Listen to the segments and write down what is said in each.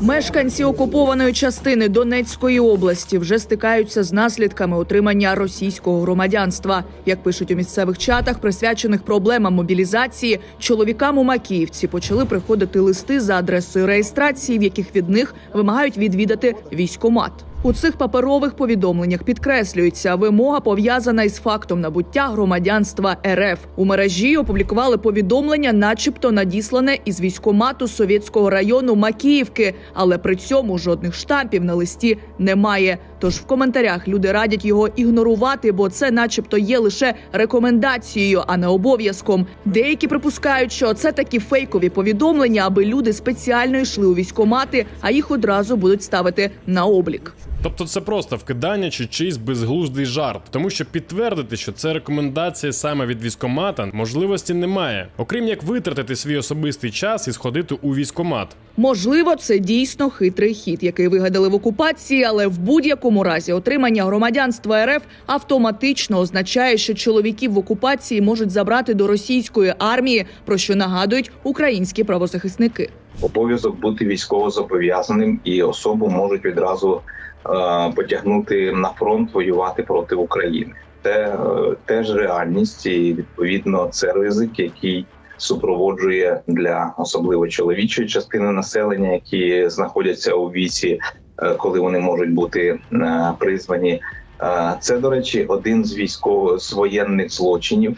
Мешканці окупованої частини Донецької області вже стикаються з наслідками отримання російського громадянства. Як пишуть у місцевих чатах, присвячених проблемам мобілізації, чоловікам у Макіївці почали приходити листи за адресою реєстрації, в яких від них вимагають відвідати військкомат. У цих паперових повідомленнях підкреслюється, вимога пов'язана із фактом набуття громадянства РФ. У мережі опублікували повідомлення, начебто надіслане із військкомату Совєтського району Макіївки, але при цьому жодних штампів на листі немає. Тож в коментарях люди радять його ігнорувати, бо це начебто є лише рекомендацією, а не обов'язком. Деякі припускають, що це такі фейкові повідомлення, аби люди спеціально йшли у військкомати, а їх одразу будуть ставити на облік. Тобто це просто вкидання чи чийсь безглуздий жарт. Тому що підтвердити, що це рекомендація саме від військкомата, можливості немає. Окрім як витратити свій особистий час і сходити у військкомат. Можливо, це дійсно хитрий хід, який вигадали в окупації, але в будь-якому разі отримання громадянства РФ автоматично означає, що чоловіків в окупації можуть забрати до російської армії, про що нагадують українські правозахисники. Обов'язок бути військовозобов'язаним, і особу можуть відразу потягнути на фронт воювати проти України. Це теж реальність, і відповідно це ризик, який супроводжує для особливо чоловічої частини населення, які знаходяться у віці, коли вони можуть бути призвані. Це, до речі, один з воєнних злочинів.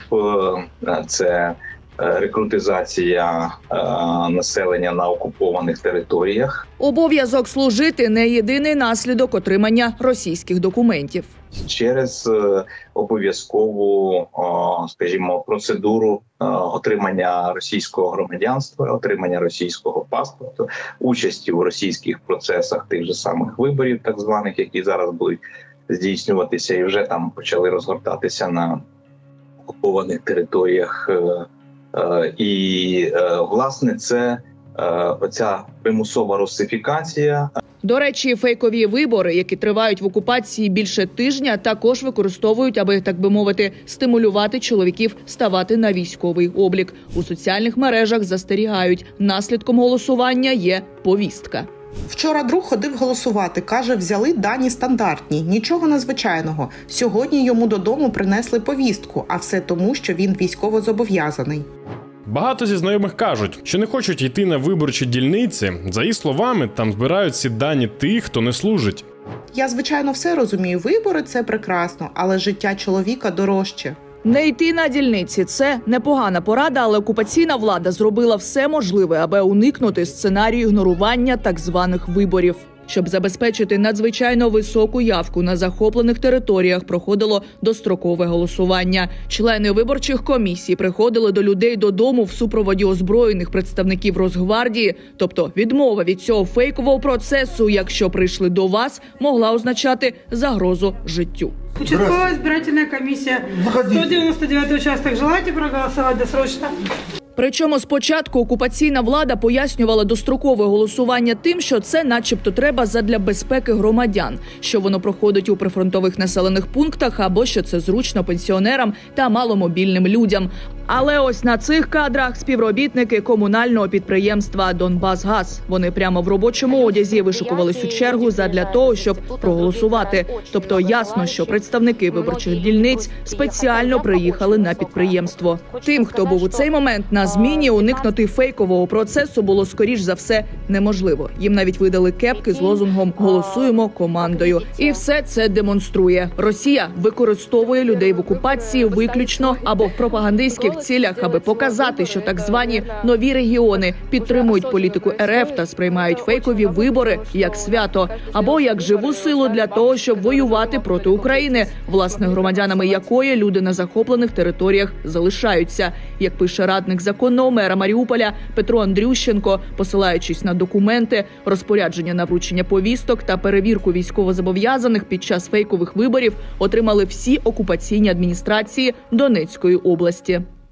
Це рекрутизація населення на окупованих територіях. Обов'язок служити – не єдиний наслідок отримання російських документів. Через обов'язкову, скажімо, процедуру отримання російського громадянства, отримання російського паспорту, участі у російських процесах тих же самих виборів, так званих, які зараз будуть здійснюватися і вже там почали розгортатися на окупованих територіях. І, власне, це оця примусова русифікація. До речі, фейкові вибори, які тривають в окупації більше тижня, також використовують, аби, так би мовити, стимулювати чоловіків ставати на військовий облік. У соціальних мережах застерігають, наслідком голосування є повістка. Вчора друг ходив голосувати. Каже, взяли дані стандартні, нічого надзвичайного. Сьогодні йому додому принесли повістку, а все тому, що він військовозобов'язаний. Багато зі знайомих кажуть, що не хочуть йти на виборчі дільниці. За їх словами, там збирають всі дані тих, хто не служить. Я, звичайно, все розумію. Вибори – це прекрасно, але життя чоловіка дорожче. Не йти на дільниці – це непогана порада, але окупаційна влада зробила все можливе, аби уникнути сценарію ігнорування так званих виборів. Щоб забезпечити надзвичайно високу явку на захоплених територіях, проходило дострокове голосування. Члени виборчих комісій приходили до людей додому в супроводі озброєних представників Росгвардії. Тобто відмова від цього фейкового процесу, якщо прийшли до вас, могла означати загрозу життю. Участковая избирательная комиссия. 199 участок. Желаете проголосовать досрочно? Причому спочатку окупаційна влада пояснювала дострокове голосування тим, що це начебто треба задля безпеки громадян, що воно проходить у прифронтових населених пунктах або що це зручно пенсіонерам та маломобільним людям. Але ось на цих кадрах співробітники комунального підприємства «Донбасгаз». Вони прямо в робочому одязі вишикувались у чергу задля того, щоб проголосувати. Тобто ясно, що представники виборчих дільниць спеціально приїхали на підприємство. Тим, хто був у цей момент на зміні, уникнути фейкового процесу було, скоріш за все, неможливо. Їм навіть видали кепки з лозунгом «Голосуємо командою». І все це демонструє. Росія використовує людей в окупації виключно або в пропагандистських цілях, аби показати, що так звані нові регіони підтримують політику РФ та сприймають фейкові вибори як свято, або як живу силу для того, щоб воювати проти України, власне, громадянами якої люди на захоплених територіях залишаються. Як пише радник законного мера Маріуполя Петро Андрющенко, посилаючись на документи, розпорядження на вручення повісток та перевірку військовозобов'язаних під час фейкових виборів отримали всі окупаційні адміністрації Донецької області.